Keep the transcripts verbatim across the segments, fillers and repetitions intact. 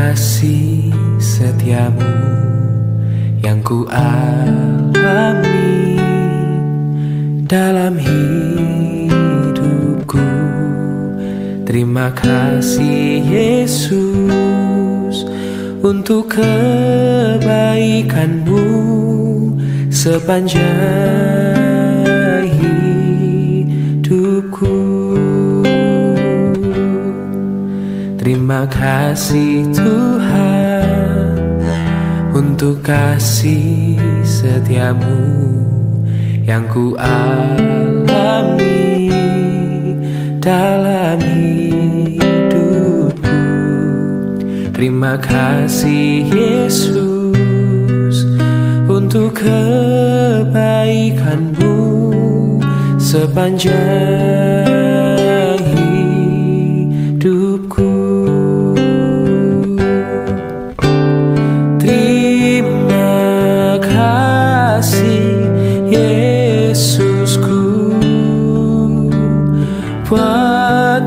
kasih setiamu yang ku alami dalam hidupku. Terima kasih Yesus untuk kebaikanmu sepanjang hidupku. Terima kasih Tuhan untuk kasih setiamu yang ku alami dalam hidupku. Terima kasih Yesus untuk kebaikanmu sepanjang hidupku. Terima kasih Yesusku buat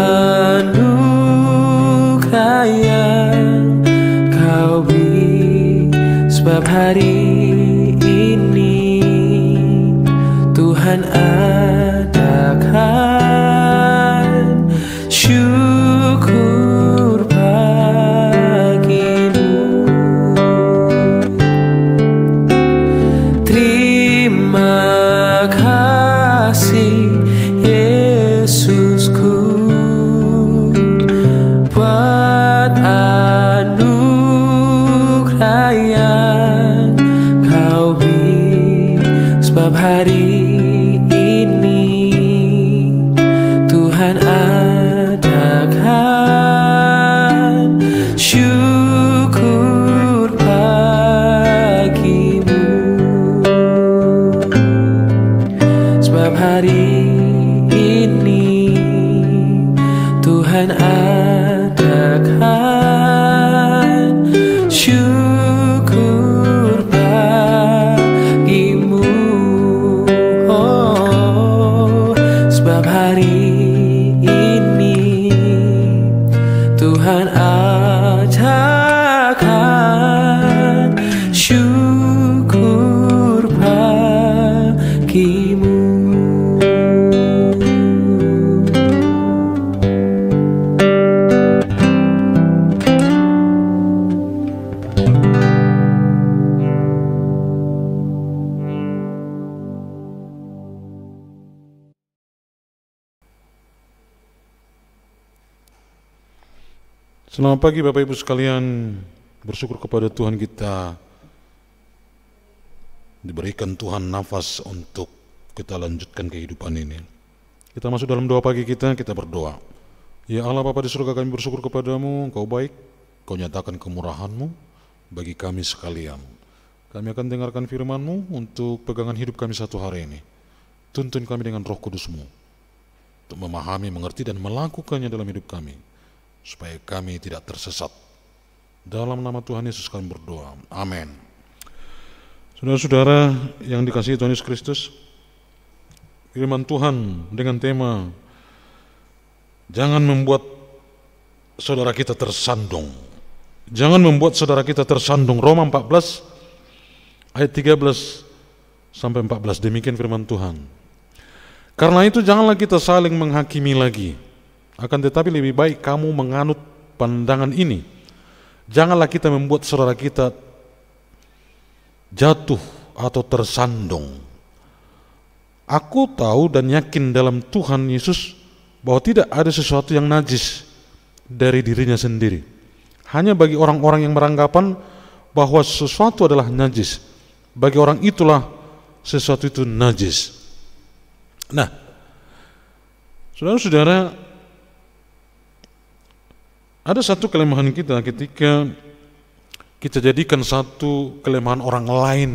anugerah yang kau beri, sebab hari ini Tuhan adakan syukur bagimu. Terima kasih Yesusku buat anugerah yang kau beri, sebab hari ini Tuhan adakan syukur bagimu. Sebab hari ini Tuhan adakan syukur bagimu. Oh, sebab hari ini Tuhan adakan syukur bagimu. Selamat pagi Bapak Ibu sekalian, bersyukur kepada Tuhan kita diberikan Tuhan nafas untuk kita lanjutkan kehidupan ini. Kita masuk dalam doa pagi kita, kita berdoa. Ya Allah Bapa di surga, kami bersyukur kepadamu, Engkau baik, Kau nyatakan kemurahan-Mu bagi kami sekalian. Kami akan dengarkan firman-Mu untuk pegangan hidup kami satu hari ini. Tuntun kami dengan Roh Kudus-Mu untuk memahami, mengerti dan melakukannya dalam hidup kami, supaya kami tidak tersesat. Dalam nama Tuhan Yesus kami berdoa. Amin. Saudara-saudara yang dikasihi Tuhan Yesus Kristus, firman Tuhan dengan tema jangan membuat saudara kita tersandung. Jangan membuat saudara kita tersandung. Roma empat belas ayat tiga belas sampai empat belas, demikian firman Tuhan. Karena itu janganlah kita saling menghakimi lagi, akan tetapi lebih baik kamu menganut pandangan ini. Janganlah kita membuat saudara kita jatuh atau tersandung. Aku tahu dan yakin dalam Tuhan Yesus bahwa tidak ada sesuatu yang najis dari dirinya sendiri. Hanya bagi orang-orang yang beranggapan bahwa sesuatu adalah najis, bagi orang itulah sesuatu itu najis. Nah, saudara-saudara, ada satu kelemahan kita ketika kita jadikan satu kelemahan orang lain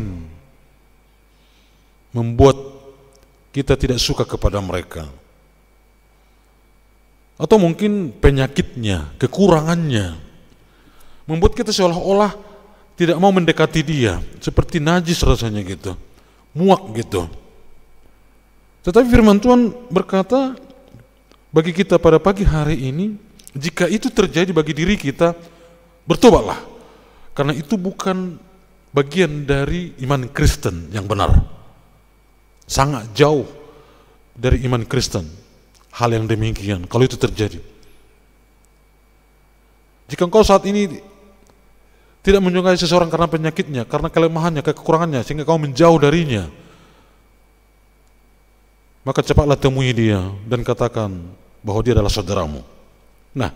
membuat kita tidak suka kepada mereka. Atau mungkin penyakitnya, kekurangannya membuat kita seolah-olah tidak mau mendekati dia, seperti najis rasanya gitu, muak gitu. Tetapi firman Tuhan berkata bagi kita pada pagi hari ini, jika itu terjadi bagi diri kita, Bertobatlah, karena itu bukan bagian dari iman Kristen yang benar. Sangat jauh dari iman Kristen hal yang demikian, kalau itu terjadi. Jika engkau saat ini tidak menyukai seseorang karena penyakitnya, karena kelemahannya, kekurangannya, sehingga kau menjauh darinya, maka cepatlah temui dia dan katakan bahwa dia adalah saudaramu. Nah,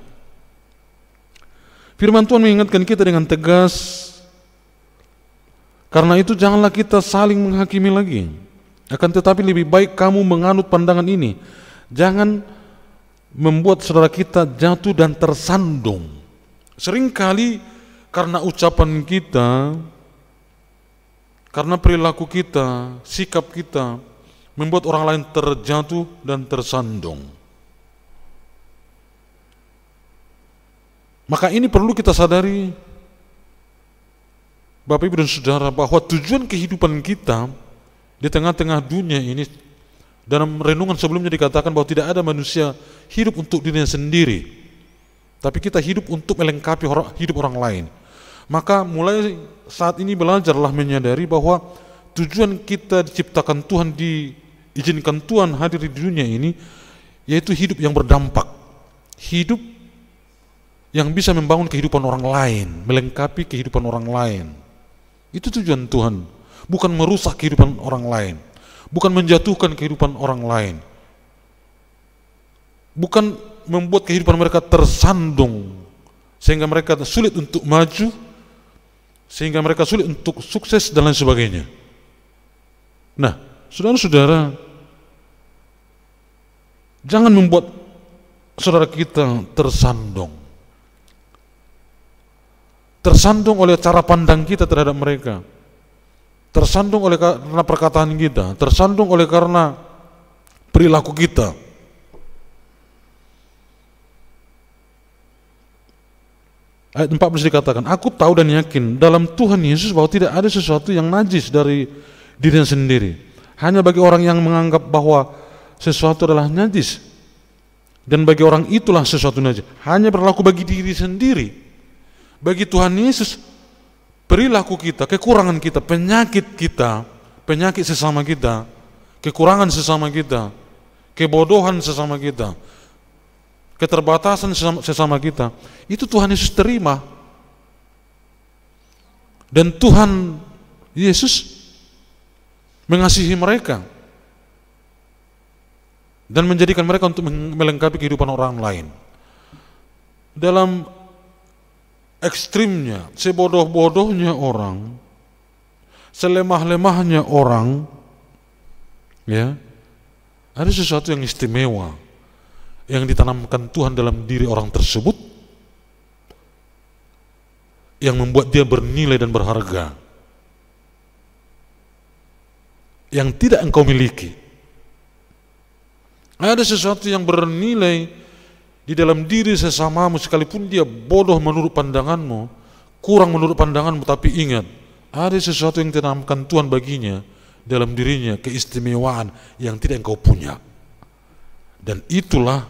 firman Tuhan mengingatkan kita dengan tegas, karena itu janganlah kita saling menghakimi lagi, akan tetapi lebih baik kamu menganut pandangan ini, jangan membuat saudara kita jatuh dan tersandung. Seringkali karena ucapan kita, karena perilaku kita, sikap kita, membuat orang lain terjatuh dan tersandung. Maka ini perlu kita sadari, Bapak Ibu dan Saudara, bahwa tujuan kehidupan kita di tengah-tengah dunia ini, dalam renungan sebelumnya dikatakan bahwa tidak ada manusia hidup untuk dirinya sendiri, tapi kita hidup untuk melengkapi hidup orang lain. Maka mulai saat ini belajarlah menyadari bahwa tujuan kita diciptakan Tuhan, diizinkan Tuhan hadir di dunia ini, yaitu hidup yang berdampak, hidup yang bisa membangun kehidupan orang lain, melengkapi kehidupan orang lain. Itu tujuan Tuhan, bukan merusak kehidupan orang lain, bukan menjatuhkan kehidupan orang lain, bukan membuat kehidupan mereka tersandung sehingga mereka sulit untuk maju, sehingga mereka sulit untuk sukses dan lain sebagainya. Nah, saudara-saudara, jangan membuat saudara kita tersandung. Tersandung oleh cara pandang kita terhadap mereka, tersandung oleh karena perkataan kita, tersandung oleh karena perilaku kita. Ayat empat belas dikatakan, aku tahu dan yakin dalam Tuhan Yesus bahwa tidak ada sesuatu yang najis dari dirinya sendiri. Hanya bagi orang yang menganggap bahwa sesuatu adalah najis, dan bagi orang itulah sesuatu najis, hanya berlaku bagi diri sendiri. Bagi Tuhan Yesus, perilaku kita, kekurangan kita, penyakit kita, penyakit sesama kita, kekurangan sesama kita, kebodohan sesama kita, keterbatasan sesama kita, itu Tuhan Yesus terima. Dan Tuhan Yesus mengasihi mereka dan menjadikan mereka untuk melengkapi kehidupan orang lain. Dalam ekstrimnya, sebodoh-bodohnya orang, selemah-lemahnya orang, ya, ada sesuatu yang istimewa yang ditanamkan Tuhan dalam diri orang tersebut, yang membuat dia bernilai dan berharga, yang tidak engkau miliki. Ada sesuatu yang bernilai di dalam diri sesamamu, sekalipun dia bodoh menurut pandanganmu, kurang menurut pandanganmu, tapi ingat, ada sesuatu yang ditanamkan Tuhan baginya, dalam dirinya, keistimewaan yang tidak engkau punya. Dan itulah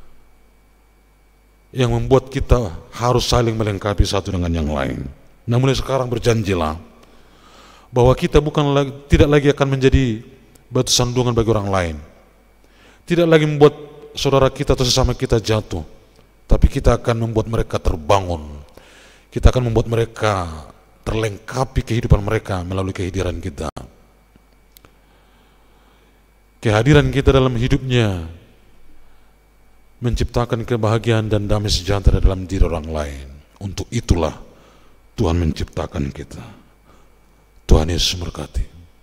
yang membuat kita harus saling melengkapi satu dengan yang lain. Nah, mulai sekarang berjanjilah bahwa kita bukan lagi, tidak lagi akan menjadi batu sandungan bagi orang lain, tidak lagi membuat saudara kita atau sesama kita jatuh, tapi kita akan membuat mereka terbangun. Kita akan membuat mereka terlengkapi kehidupan mereka melalui kehadiran kita. Kehadiran kita dalam hidupnya menciptakan kebahagiaan dan damai sejahtera dalam diri orang lain. Untuk itulah Tuhan menciptakan kita. Tuhan Yesus memberkati.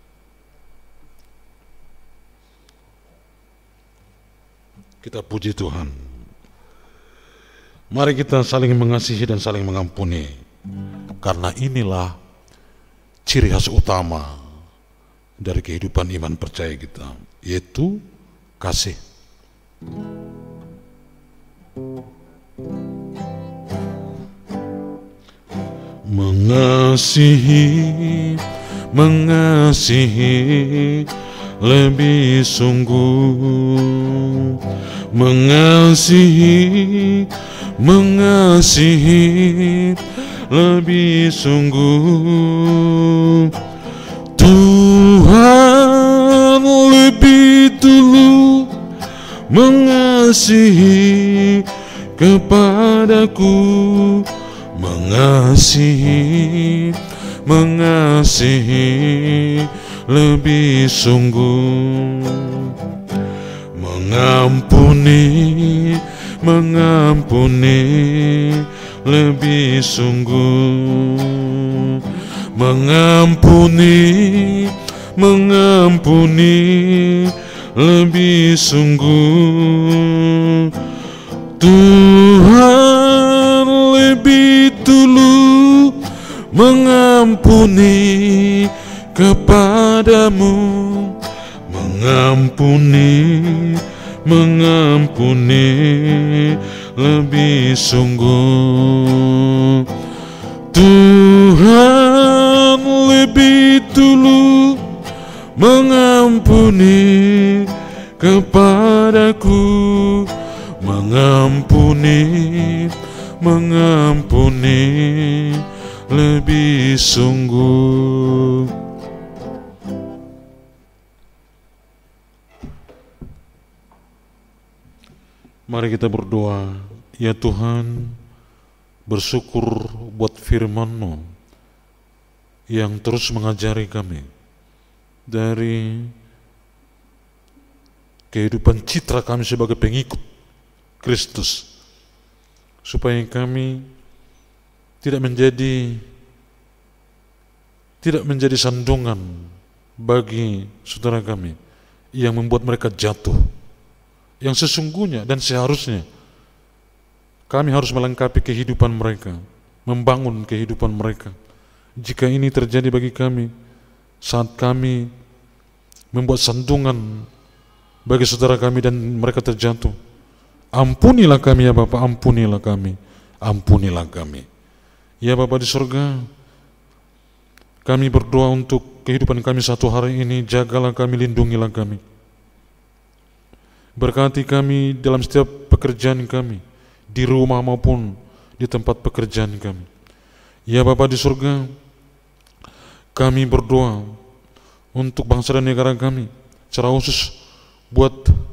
Kita puji Tuhan. Mari kita saling mengasihi dan saling mengampuni, karena inilah ciri khas utama dari kehidupan iman percaya kita, yaitu kasih. Mengasihi, mengasihi lebih sungguh, mengasihi, mengasihi lebih sungguh. Tuhan lebih dulu mengasihi kepadaku, mengasihi, mengasihi lebih sungguh, mengampuni, mengampuni lebih sungguh, mengampuni, mengampuni lebih sungguh. Tuhan lebih dulu mengampuni kepadamu, mengampuni, mengampuni lebih sungguh. Tuhan lebih dulu mengampuni kepadaku, mengampuni, mengampuni lebih sungguh. Mari kita berdoa. Ya Tuhan, bersyukur buat firman-Mu yang terus mengajari kami dari kehidupan citra kami sebagai pengikut Kristus, supaya kami tidak menjadi tidak menjadi sandungan bagi saudara kami yang membuat mereka jatuh. Yang sesungguhnya dan seharusnya kami harus melengkapi kehidupan mereka, membangun kehidupan mereka. Jika ini terjadi bagi kami saat kami membuat sandungan bagi saudara kami dan mereka terjatuh, ampunilah kami ya Bapa, ampunilah kami, ampunilah kami. Ya Bapa di surga, kami berdoa untuk kehidupan kami satu hari ini, jagalah kami, lindungilah kami. Berkati kami dalam setiap pekerjaan kami, di rumah maupun di tempat pekerjaan kami. Ya Bapa di surga, kami berdoa untuk bangsa dan negara kami, secara khusus buat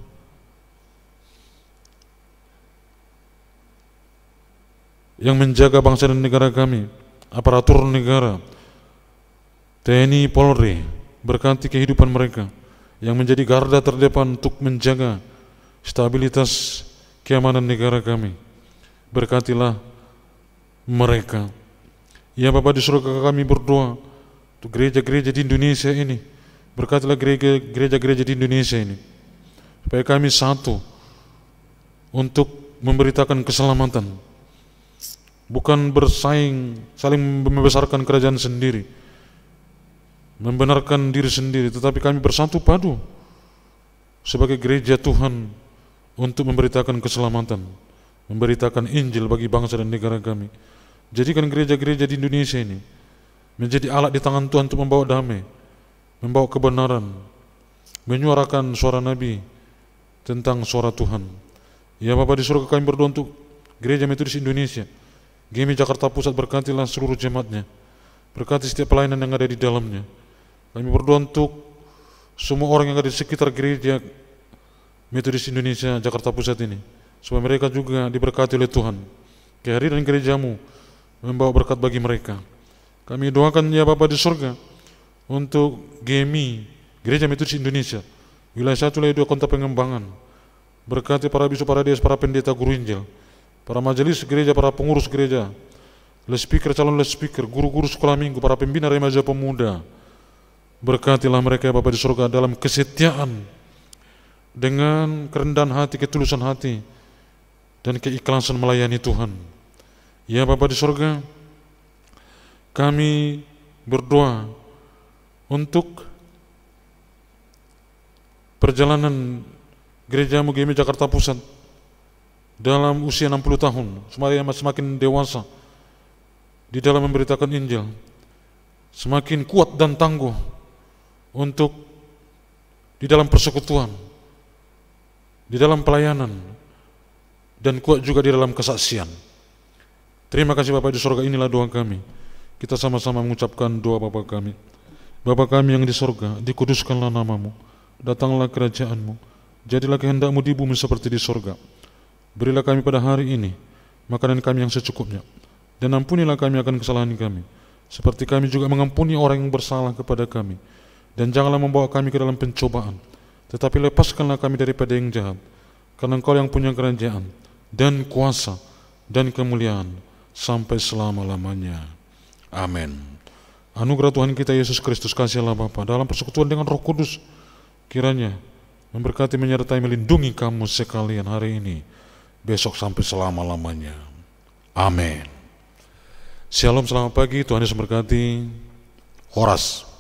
yang menjaga bangsa dan negara kami, aparatur negara, T N I, Polri. Berkati kehidupan mereka yang menjadi garda terdepan untuk menjaga stabilitas keamanan negara kami. Berkatilah mereka. Ya Bapa di surga, kami berdoa untuk gereja-gereja di Indonesia ini. Berkatilah gereja-gereja di Indonesia ini, supaya kami satu untuk memberitakan keselamatan, bukan bersaing, saling membesarkan kerajaan sendiri, membenarkan diri sendiri, tetapi kami bersatu padu sebagai gereja Tuhan untuk memberitakan keselamatan, memberitakan Injil bagi bangsa dan negara kami. Jadikan gereja-gereja di Indonesia ini menjadi alat di tangan Tuhan untuk membawa damai, membawa kebenaran, menyuarakan suara Nabi tentang suara Tuhan. Ya Bapa di surga, kami berdoa untuk Gereja Metodis Indonesia, G M I Jakarta Pusat. Berkatilah seluruh jemaatnya, berkati setiap pelayanan yang ada di dalamnya. Kami berdoa untuk semua orang yang ada di sekitar Gereja Metodis Indonesia Jakarta Pusat ini, supaya mereka juga diberkati oleh Tuhan. Kehadiran gerejamu membawa berkat bagi mereka. Kami doakan ya Bapa di surga untuk G M I Gereja Metodis Indonesia wilayah satu, wilayah dua, Kota Pengembangan. Berkati para bisu, para des, para pendeta, guru Injil, para majelis gereja, para pengurus gereja, les speaker, calon les speaker, guru-guru sekolah minggu, para pembina remaja pemuda. Berkatilah mereka ya Bapa di surga dalam kesetiaan, dengan kerendahan hati, ketulusan hati, dan keikhlasan melayani Tuhan. Ya Bapa di surga, kami berdoa untuk perjalanan gerejamu G M I Jakarta Pusat dalam usia enam puluh tahun, semakin semakin dewasa di dalam memberitakan Injil, semakin kuat dan tangguh untuk di dalam persekutuan, di dalam pelayanan, dan kuat juga di dalam kesaksian. Terima kasih Bapa di sorga, inilah doa kami. Kita sama-sama mengucapkan doa Bapa kami. Bapa kami yang di sorga, dikuduskanlah namamu, datanglah kerajaanmu, jadilah kehendakmu di bumi seperti di sorga. Berilah kami pada hari ini makanan kami yang secukupnya, dan ampunilah kami akan kesalahan kami, seperti kami juga mengampuni orang yang bersalah kepada kami. Dan janganlah membawa kami ke dalam pencobaan, tetapi lepaskanlah kami daripada yang jahat, karena Engkau yang punya kerajaan, dan kuasa, dan kemuliaan, sampai selama-lamanya. Amin. Anugerah Tuhan kita Yesus Kristus, kasih Allah Bapa, dalam persekutuan dengan Roh Kudus, kiranya memberkati, menyertai, melindungi kamu sekalian hari ini, besok sampai selama-lamanya. Amin. Shalom, selamat pagi, Tuhan Yesus memberkati. Horas.